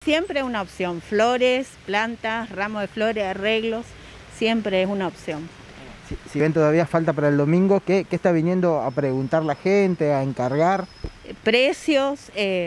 Siempre es una opción, flores, plantas, ramos de flores, arreglos, siempre es una opción. Si ven todavía falta para el domingo, ¿qué está viniendo a preguntar la gente, a encargar? Precios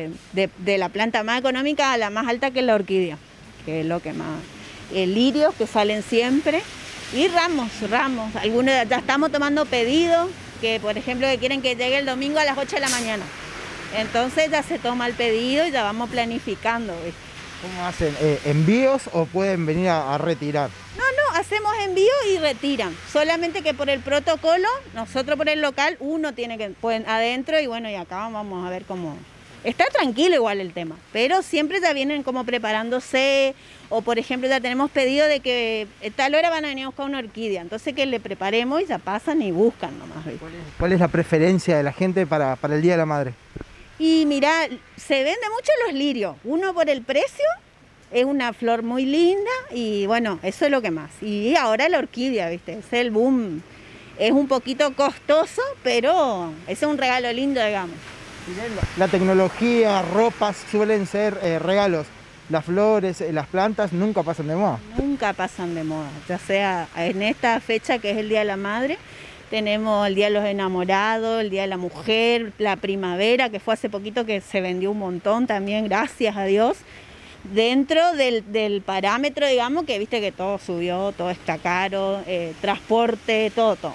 de la planta más económica a la más alta, que es la orquídea, que es lo que más. Lirios que salen siempre y ramos. Algunos ya estamos tomando pedidos, que por ejemplo que quieren que llegue el domingo a las 8 de la mañana. Entonces ya se toma el pedido y ya vamos planificando, ¿viste? ¿Cómo hacen? ¿Envíos o pueden venir a retirar? No, hacemos envío y retiran. Solamente que por el protocolo, nosotros por el local, uno tiene que poner adentro y bueno, y acá vamos a ver cómo. Está tranquilo igual el tema, pero siempre ya vienen como preparándose, o por ejemplo ya tenemos pedido de que a tal hora van a venir a buscar una orquídea, entonces que le preparemos y ya pasan y buscan nomás, ¿viste? ¿Cuál es la preferencia de la gente para el Día de la Madre? Y mira, se vende mucho los lirios, uno por el precio, es una flor muy linda y bueno, eso es lo que más. Y ahora la orquídea, ¿viste? Es el boom, es un poquito costoso, pero es un regalo lindo, digamos. La tecnología, ropas suelen ser regalos. Las flores, las plantas nunca pasan de moda. Nunca pasan de moda, ya sea en esta fecha que es el Día de la Madre, tenemos el Día de los Enamorados, el Día de la Mujer, la primavera, que fue hace poquito que se vendió un montón también, gracias a Dios. Dentro del parámetro, digamos, que viste que todo subió, todo está caro, transporte, todo.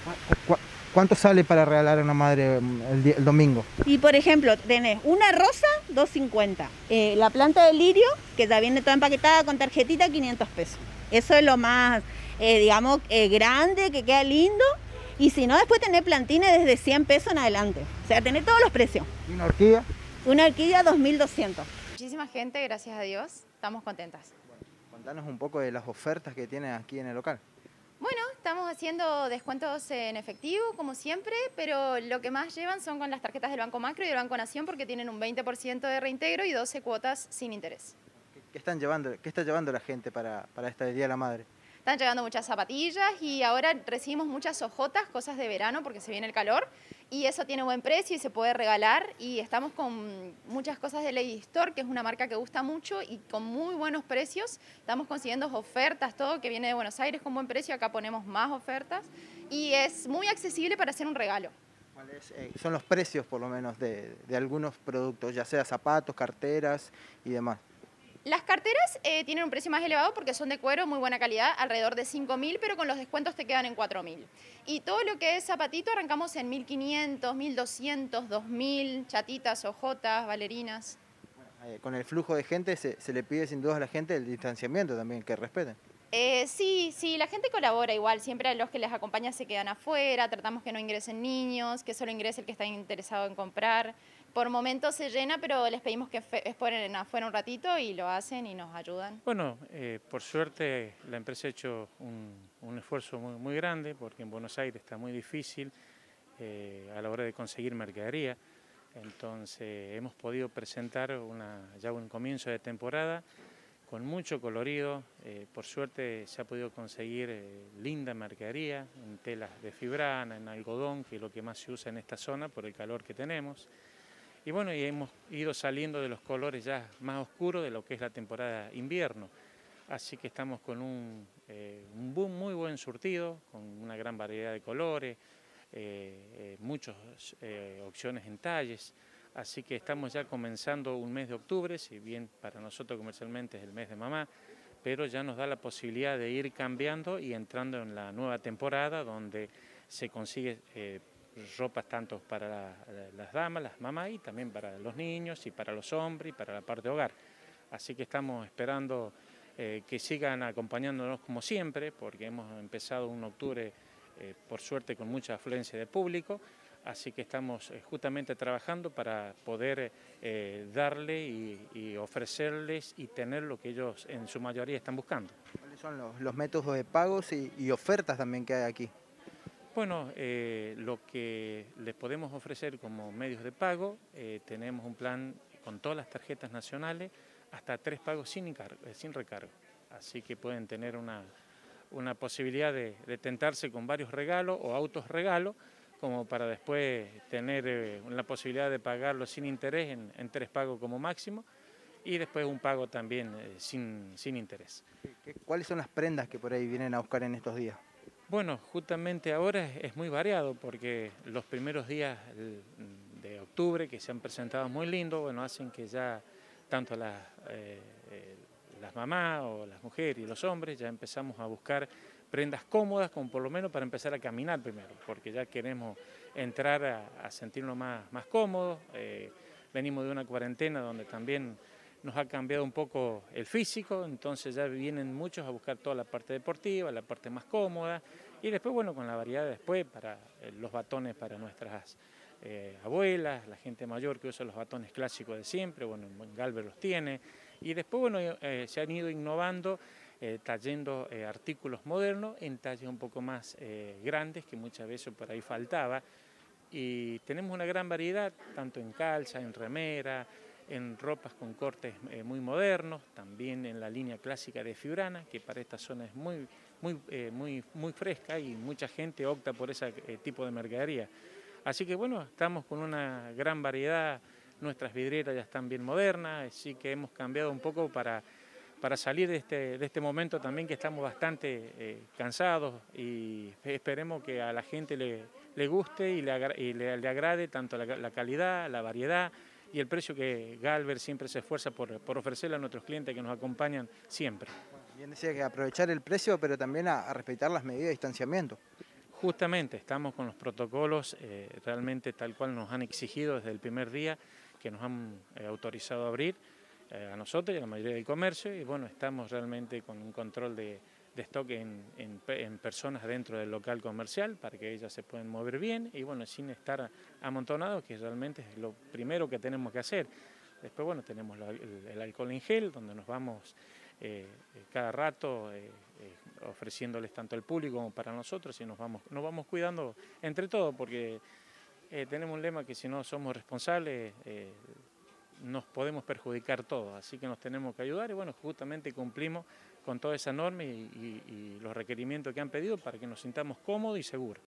¿Cuánto sale para regalar a una madre el domingo? Y por ejemplo, tenés una rosa, 2.50. La planta de lirio, que ya viene toda empaquetada con tarjetita, 500 pesos. Eso es lo más, digamos, grande, que queda lindo. Y si no, después tenés plantines desde 100 pesos en adelante. O sea, tenés todos los precios. ¿Y una orquídea? Una orquídea, 2.200. Muchísima gente, gracias a Dios, estamos contentas. Bueno, contanos un poco de las ofertas que tienen aquí en el local. Bueno, estamos haciendo descuentos en efectivo, como siempre, pero lo que más llevan son con las tarjetas del Banco Macro y del Banco Nación, porque tienen un 20% de reintegro y 12 cuotas sin interés. ¿Qué está llevando la gente para este Día de la Madre? Están llegando muchas zapatillas y ahora recibimos muchas hojotas, cosas de verano porque se viene el calor y eso tiene buen precio y se puede regalar, y estamos con muchas cosas de Lady Store, que es una marca que gusta mucho y con muy buenos precios. Estamos consiguiendo ofertas, todo que viene de Buenos Aires con buen precio, acá ponemos más ofertas y es muy accesible para hacer un regalo. ¿Cuáles son los precios por lo menos de algunos productos, ya sea zapatos, carteras y demás? Las carteras tienen un precio más elevado porque son de cuero, muy buena calidad, alrededor de 5.000, pero con los descuentos te quedan en 4.000. Y todo lo que es zapatito arrancamos en 1.500, 1.200, 2.000, chatitas, hojotas, bailarinas. Bueno, con el flujo de gente se le pide sin duda a la gente el distanciamiento también, que respeten. Sí, la gente colabora igual, siempre a los que les acompaña se quedan afuera, tratamos que no ingresen niños, que solo ingrese el que está interesado en comprar. Por momentos se llena, pero les pedimos que esperen afuera un ratito y lo hacen y nos ayudan. Bueno, por suerte la empresa ha hecho un esfuerzo muy grande, porque en Buenos Aires está muy difícil a la hora de conseguir mercadería. Entonces hemos podido presentar ya un comienzo de temporada con mucho colorido. Por suerte se ha podido conseguir linda mercadería en telas de fibrana, en algodón, que es lo que más se usa en esta zona por el calor que tenemos. Y bueno, y hemos ido saliendo de los colores ya más oscuros de lo que es la temporada invierno. Así que estamos con un muy buen surtido, con una gran variedad de colores, muchas opciones en talles. Así que estamos ya comenzando un mes de octubre, si bien para nosotros comercialmente es el mes de mamá, pero ya nos da la posibilidad de ir cambiando y entrando en la nueva temporada donde se consigue ropas tanto para las damas, las mamás, y también para los niños y para los hombres y para la parte de hogar. Así que estamos esperando que sigan acompañándonos como siempre, porque hemos empezado un octubre por suerte con mucha afluencia de público, así que estamos justamente trabajando para poder darle y ofrecerles y tener lo que ellos en su mayoría están buscando. ¿Cuáles son los métodos de pagos y ofertas también que hay aquí? Bueno, lo que les podemos ofrecer como medios de pago, tenemos un plan con todas las tarjetas nacionales, hasta 3 pagos sin recargo. Así que pueden tener una posibilidad de tentarse con varios regalos o autos regalos, como para después tener la posibilidad de pagarlo sin interés en 3 pagos como máximo. y después un pago también sin interés. ¿Cuáles son las prendas que por ahí vienen a buscar en estos días? Bueno, justamente ahora es muy variado porque los primeros días de octubre que se han presentado muy lindos, bueno, hacen que ya tanto las mamás o las mujeres y los hombres ya empezamos a buscar prendas cómodas, como por lo menos para empezar a caminar primero, porque ya queremos entrar a sentirnos más cómodos. Venimos de una cuarentena donde también nos ha cambiado un poco el físico, entonces ya vienen muchos a buscar toda la parte deportiva, la parte más cómoda, y después, bueno, con la variedad después para los batones para nuestras abuelas, la gente mayor que usa los batones clásicos de siempre, bueno, Galver los tiene, y después, bueno, se han ido innovando, trayendo artículos modernos en talles un poco más grandes, que muchas veces por ahí faltaba, y tenemos una gran variedad, tanto en calza, en remera, en ropas con cortes muy modernos, también en la línea clásica de fibrana, que para esta zona es muy fresca y mucha gente opta por ese tipo de mercadería. Así que bueno, estamos con una gran variedad, nuestras vidrieras ya están bien modernas, así que hemos cambiado un poco para salir de este momento también que estamos bastante cansados, y esperemos que a la gente le guste y le agrade tanto la calidad, la variedad y el precio que Galver siempre se esfuerza por ofrecerle a nuestros clientes que nos acompañan siempre. Bien decía que aprovechar el precio, pero también a respetar las medidas de distanciamiento. Justamente, estamos con los protocolos realmente tal cual nos han exigido desde el primer día que nos han autorizado a abrir a nosotros y a la mayoría del comercio, y bueno, estamos realmente con un control de stock en personas dentro del local comercial para que ellas se puedan mover bien y bueno, sin estar amontonados, que realmente es lo primero que tenemos que hacer. Después, bueno, tenemos el alcohol en gel, donde nos vamos cada rato ofreciéndoles tanto al público como para nosotros, y nos vamos cuidando entre todos, porque tenemos un lema que si no somos responsables nos podemos perjudicar todos, así que nos tenemos que ayudar, y bueno, justamente cumplimos con toda esa norma y los requerimientos que han pedido para que nos sintamos cómodos y seguros.